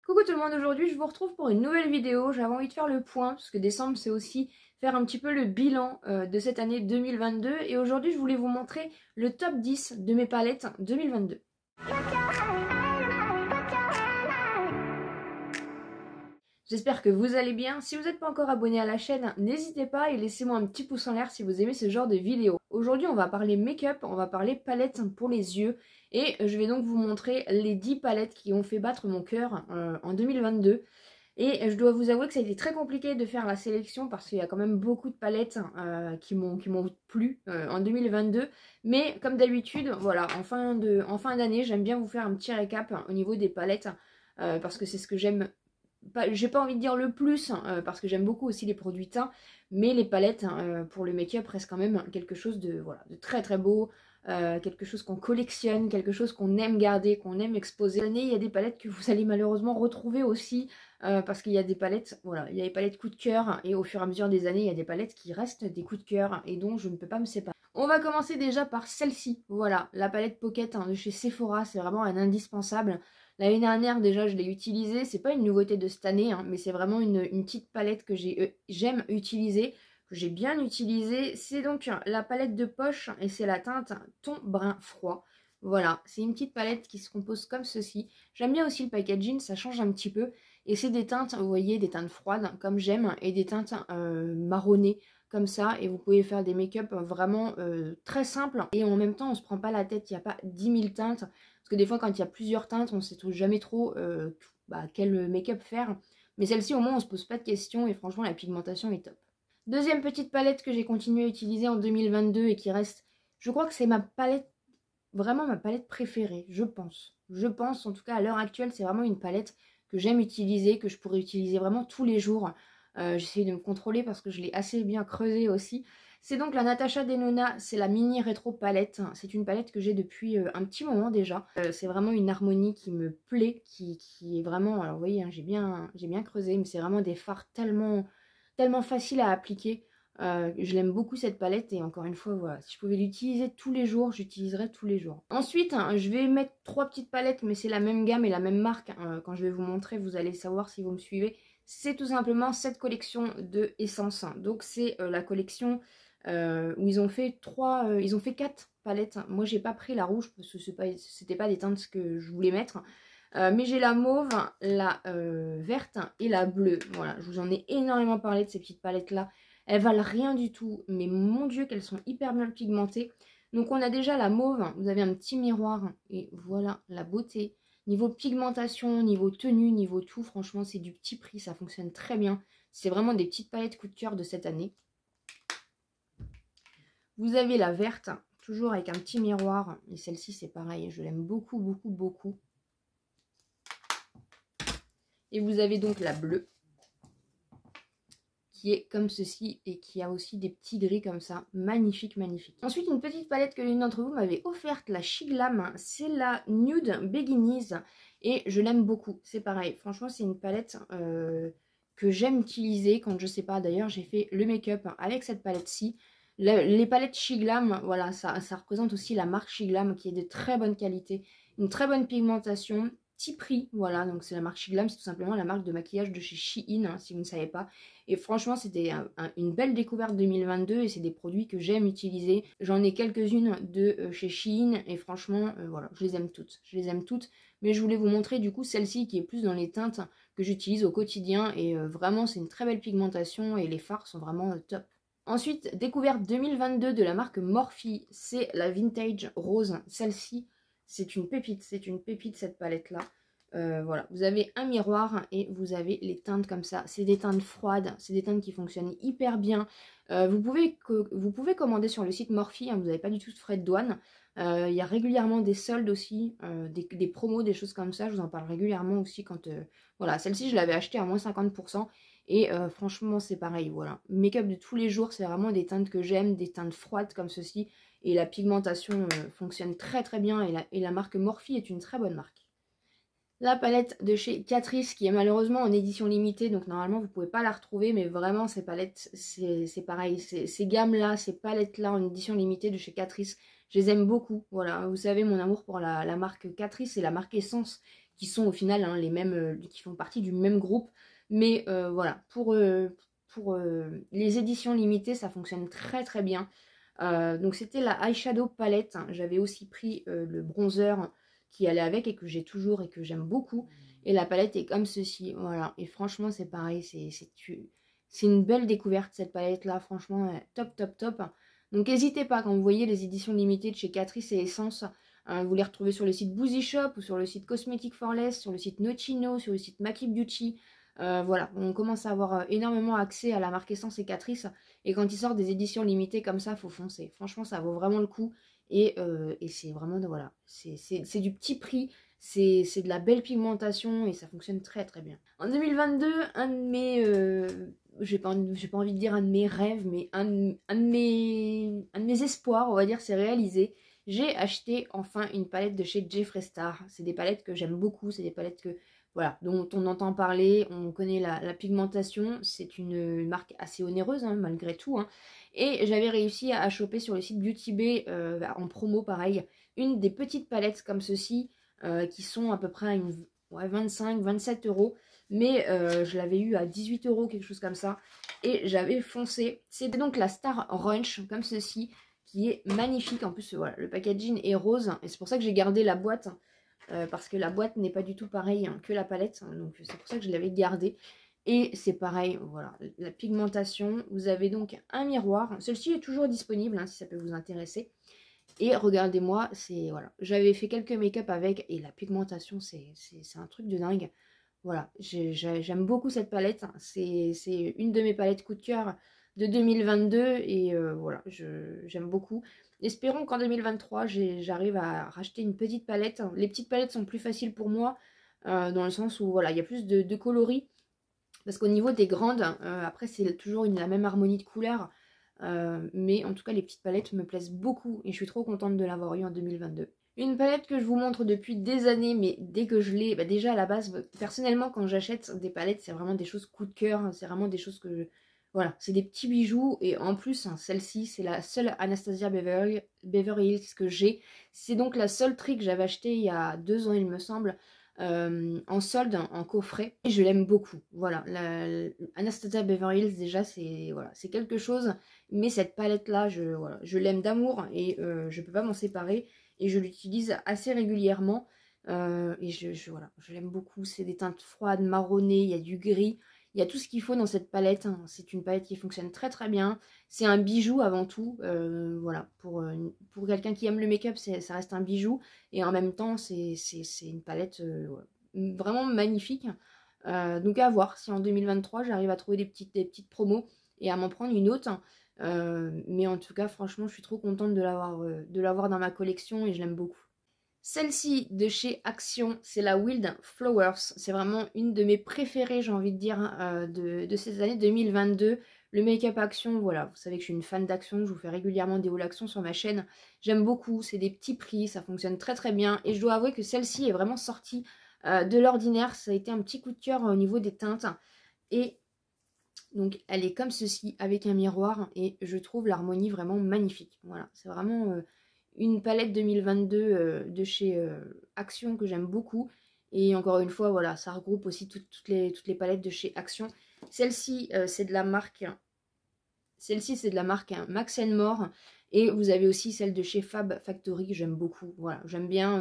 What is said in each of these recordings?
Coucou tout le monde, aujourd'hui je vous retrouve pour une nouvelle vidéo. J'avais envie de faire le point, parce que décembre c'est aussi faire un petit peu le bilan de cette année 2022. Et aujourd'hui je voulais vous montrer le top 10 de mes palettes 2022. J'espère que vous allez bien. Si vous n'êtes pas encore abonné à la chaîne, n'hésitez pas et laissez-moi un petit pouce en l'air si vous aimez ce genre de vidéo. Aujourd'hui, on va parler make-up, on va parler palettes pour les yeux. Et je vais donc vous montrer les 10 palettes qui ont fait battre mon cœur en 2022. Et je dois vous avouer que ça a été très compliqué de faire la sélection parce qu'il y a quand même beaucoup de palettes qui m'ont plu en 2022. Mais comme d'habitude, voilà, en fin d'année, j'aime bien vous faire un petit récap au niveau des palettes parce que c'est ce que j'aime. J'ai pas envie de dire le plus parce que j'aime beaucoup aussi les produits teints, mais les palettes pour le make-up restent quand même quelque chose de, voilà, de très très beau, quelque chose qu'on collectionne, quelque chose qu'on aime garder, qu'on aime exposer. Cette année, il y a des palettes que vous allez malheureusement retrouver aussi parce qu'il y a des palettes, voilà, il y a des palettes coup de cœur et au fur et à mesure des années, il y a des palettes qui restent des coups de cœur et dont je ne peux pas me séparer. On va commencer déjà par celle-ci, voilà, la palette Pocket de chez Sephora, c'est vraiment un indispensable. L'année dernière déjà je l'ai utilisée, c'est pas une nouveauté de cette année, mais c'est vraiment une petite palette que j'aime utiliser, que j'ai bien utilisée. C'est donc la palette de poche et c'est la teinte Ton Brun Froid. Voilà, c'est une petite palette qui se compose comme ceci. J'aime bien aussi le packaging, ça change un petit peu. Et c'est des teintes, vous voyez, des teintes froides comme j'aime et des teintes marronnées comme ça. Et vous pouvez faire des make-up vraiment très simples et en même temps on se prend pas la tête, il n'y a pas 10 000 teintes. Parce que des fois, quand il y a plusieurs teintes, on ne sait jamais trop quel make-up faire. Mais celle-ci, au moins, on ne se pose pas de questions et franchement, la pigmentation est top. Deuxième petite palette que j'ai continué à utiliser en 2022 et qui reste, je crois que c'est ma palette, vraiment ma palette préférée, je pense. Je pense, en tout cas, à l'heure actuelle, c'est vraiment une palette que j'aime utiliser, que je pourrais utiliser vraiment tous les jours. J'essaie de me contrôler parce que je l'ai assez bien creusée aussi. C'est donc la Natasha Denona, c'est la mini rétro palette. C'est une palette que j'ai depuis un petit moment déjà. C'est vraiment une harmonie qui me plaît, qui est vraiment... Alors vous voyez, hein, j'ai bien creusé, mais c'est vraiment des fards tellement faciles à appliquer. Je l'aime beaucoup cette palette et encore une fois, voilà, si je pouvais l'utiliser tous les jours, j'utiliserais tous les jours. Ensuite, je vais mettre 3 petites palettes, mais c'est la même gamme et la même marque. Quand je vais vous montrer, vous allez savoir si vous me suivez. C'est tout simplement cette collection de Essence. Donc c'est la collection où ils ont fait 4 palettes. Moi j'ai pas pris la rouge parce que c'était pas des teintes que je voulais mettre. Mais j'ai la mauve, la verte et la bleue. Voilà, je vous en ai énormément parlé de ces petites palettes là. Elles valent rien du tout, mais mon dieu qu'elles sont hyper bien pigmentées. Donc on a déjà la mauve, vous avez un petit miroir et voilà la beauté. Niveau pigmentation, niveau tenue, niveau tout, franchement c'est du petit prix, ça fonctionne très bien. C'est vraiment des petites palettes coup de cœur de cette année. Vous avez la verte, toujours avec un petit miroir. Et celle-ci c'est pareil, je l'aime beaucoup, beaucoup, beaucoup. Et vous avez donc la bleue, qui est comme ceci et qui a aussi des petits gris comme ça. Magnifique, magnifique. Ensuite, une petite palette que l'une d'entre vous m'avait offerte, la She Glam. C'est la Nude Beginnies et je l'aime beaucoup. C'est pareil, franchement, c'est une palette que j'aime utiliser quand je sais pas. D'ailleurs, j'ai fait le make-up avec cette palette-ci. Les palettes She Glam, voilà, ça représente aussi la marque She Glam qui est de très bonne qualité, une très bonne pigmentation. Petit prix, voilà, donc c'est la marque She Glam, c'est tout simplement la marque de maquillage de chez Shein, hein, si vous ne savez pas. Et franchement, c'était une belle découverte 2022 et c'est des produits que j'aime utiliser. J'en ai quelques-unes de chez Shein et franchement, voilà, je les aime toutes. Je les aime toutes, mais je voulais vous montrer du coup celle-ci qui est plus dans les teintes que j'utilise au quotidien et vraiment, c'est une très belle pigmentation et les fards sont vraiment top. Ensuite, découverte 2022 de la marque Morphe, c'est la Vintage Rose. Celle-ci, c'est une pépite cette palette-là. Voilà, vous avez un miroir et vous avez les teintes comme ça. C'est des teintes froides, c'est des teintes qui fonctionnent hyper bien. Vous pouvez commander sur le site Morphe, hein, vous n'avez pas du tout de frais de douane. Il y a régulièrement des soldes aussi, des promos, des choses comme ça. Je vous en parle régulièrement aussi quand... voilà, celle-ci, je l'avais achetée à moins 50%. Et franchement, c'est pareil, voilà. Make-up de tous les jours, c'est vraiment des teintes que j'aime, des teintes froides comme ceci. Et la pigmentation fonctionne très très bien et la marque Morphe est une très bonne marque. La palette de chez Catrice qui est malheureusement en édition limitée, donc normalement vous ne pouvez pas la retrouver, mais vraiment ces palettes, c'est pareil, ces gammes-là, ces palettes-là en édition limitée de chez Catrice, je les aime beaucoup. Voilà, vous savez mon amour pour la marque Catrice et la marque Essence qui sont au final hein, les mêmes, qui font partie du même groupe. Mais voilà, pour les éditions limitées, ça fonctionne très très bien. Donc c'était la eyeshadow palette. J'avais aussi pris le bronzer qui allait avec et que j'ai toujours et que j'aime beaucoup. Et la palette est comme ceci, voilà. Et franchement, c'est pareil, c'est une belle découverte cette palette-là. Franchement, top, top, top. Donc n'hésitez pas, quand vous voyez les éditions limitées de chez Catrice et Essence, vous les retrouvez sur le site Boozy Shop ou sur le site Cosmetic for Less, sur le site Nocino, sur le site Maki Beauty. Voilà, on commence à avoir énormément accès à la marque Essence et Catrice. Et quand ils sortent des éditions limitées comme ça, faut foncer. Franchement, ça vaut vraiment le coup. Et c'est vraiment, voilà, c'est du petit prix. C'est de la belle pigmentation et ça fonctionne très très bien. En 2022, un de mes... j'ai pas envie de dire un de mes rêves, mais un de mes espoirs, on va dire, s'est réalisé. J'ai acheté enfin une palette de chez Jeffree Star. C'est des palettes que j'aime beaucoup, c'est des palettes que, voilà, dont on entend parler, on connaît la pigmentation. C'est une marque assez onéreuse, hein, malgré tout. Hein. Et j'avais réussi à choper sur le site Beauty Bay, en promo, pareil, une des petites palettes comme ceci, qui sont à peu près à 25-27 euros. Mais je l'avais eu à 18 euros, quelque chose comme ça. Et j'avais foncé. C'était donc la Star Ranch, comme ceci, qui est magnifique. En plus, voilà, le packaging est rose. Et c'est pour ça que j'ai gardé la boîte. Parce que la boîte n'est pas du tout pareille hein, que la palette. Donc c'est pour ça que je l'avais gardée. Et c'est pareil, voilà, la pigmentation. Vous avez donc un miroir. Celle-ci est toujours disponible, hein, si ça peut vous intéresser. Et regardez-moi, c'est voilà, j'avais fait quelques make-up avec et la pigmentation, c'est un truc de dingue. Voilà, j'aime beaucoup cette palette. C'est une de mes palettes coup de cœur de 2022 et voilà, j'aime beaucoup. Espérons qu'en 2023, j'arrive à racheter une petite palette. Les petites palettes sont plus faciles pour moi dans le sens où voilà, il y a plus de coloris. Parce qu'au niveau des grandes, après c'est toujours la même harmonie de couleurs. Mais en tout cas les petites palettes me plaisent beaucoup et je suis trop contente de l'avoir eu en 2022. Une palette que je vous montre depuis des années, mais dès que je l'ai, bah déjà à la base, personnellement quand j'achète des palettes, c'est vraiment des choses coup de cœur, hein, c'est vraiment des choses que... Voilà, c'est des petits bijoux et en plus, hein, celle-ci, c'est la seule Anastasia Beverly Hills que j'ai. C'est donc la seule trick que j'avais achetée il y a 2 ans il me semble. En solde, en coffret. Et je l'aime beaucoup. Voilà, Anastasia Beverly Hills déjà c'est voilà, c'est quelque chose. Mais cette palette là, voilà, je l'aime d'amour et je peux pas m'en séparer. Et je l'utilise assez régulièrement. Et voilà, je l'aime beaucoup. C'est des teintes froides, marronnées, il y a du gris. Il y a tout ce qu'il faut dans cette palette. Hein. C'est une palette qui fonctionne très très bien. C'est un bijou avant tout. Voilà, pour quelqu'un qui aime le make-up, ça reste un bijou. Et en même temps, c'est une palette vraiment magnifique. Donc à voir si en 2023, j'arrive à trouver des petites promos et à m'en prendre une autre. Mais en tout cas, franchement, je suis trop contente de l'avoir dans ma collection et je l'aime beaucoup. Celle-ci de chez Action, c'est la Wild Flowers. C'est vraiment une de mes préférées, j'ai envie de dire, de ces années 2022. Le make-up Action, voilà, vous savez que je suis une fan d'Action, je vous fais régulièrement des hauls Action sur ma chaîne. J'aime beaucoup, c'est des petits prix, ça fonctionne très très bien. Et je dois avouer que celle-ci est vraiment sortie de l'ordinaire. Ça a été un petit coup de cœur au niveau des teintes. Et donc elle est comme ceci, avec un miroir. Et je trouve l'harmonie vraiment magnifique. Voilà, c'est vraiment... une palette 2022 de chez Action que j'aime beaucoup. Et encore une fois, voilà, ça regroupe aussi toutes les palettes de chez Action. Celle-ci, c'est de la marque... Celle-ci, c'est de la marque Max More. Et vous avez aussi celle de chez Fab Factory que j'aime beaucoup. Voilà, j'aime bien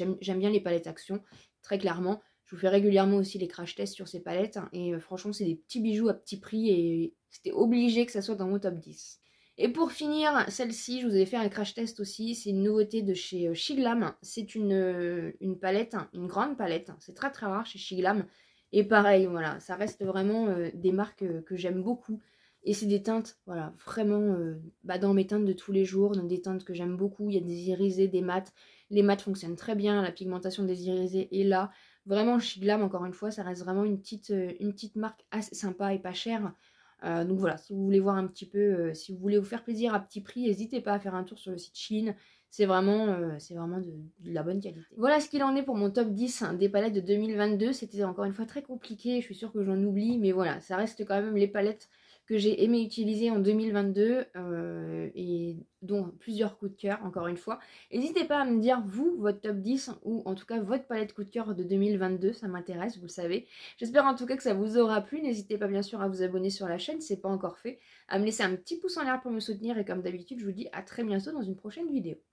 les palettes Action, très clairement. Je vous fais régulièrement aussi les crash tests sur ces palettes. Et franchement, c'est des petits bijoux à petit prix. Et c'était obligé que ça soit dans mon top 10. Et pour finir, celle-ci, je vous avais fait un crash test aussi. C'est une nouveauté de chez Shiglam. C'est une palette, une grande palette. C'est très très rare chez Shiglam. Et pareil, voilà, ça reste vraiment des marques que j'aime beaucoup. Et c'est des teintes, voilà, vraiment dans mes teintes de tous les jours, dans des teintes que j'aime beaucoup. Il y a des irisés, des mats. Les mats fonctionnent très bien. La pigmentation des irisés est là. Vraiment, Shiglam, encore une fois, ça reste vraiment une petite marque assez sympa et pas chère. Donc voilà, si vous voulez voir un petit peu, si vous voulez vous faire plaisir à petit prix, n'hésitez pas à faire un tour sur le site Shein. C'est vraiment de la bonne qualité. Voilà ce qu'il en est pour mon top 10 des palettes de 2022. C'était encore une fois très compliqué, je suis sûre que j'en oublie, mais voilà, ça reste quand même les palettes que j'ai aimé utiliser en 2022 et dont plusieurs coups de cœur, encore une fois. N'hésitez pas à me dire, vous, votre top 10 ou en tout cas votre palette coup de cœur de 2022, ça m'intéresse, vous le savez. J'espère en tout cas que ça vous aura plu. N'hésitez pas bien sûr à vous abonner sur la chaîne si ce n'est pas encore fait, à me laisser un petit pouce en l'air pour me soutenir et comme d'habitude, je vous dis à très bientôt dans une prochaine vidéo.